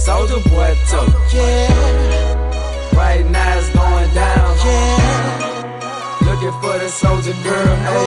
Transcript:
Soulja boy too. Yeah. Right now it's going down. Yeah. Looking for the Soulja Girl.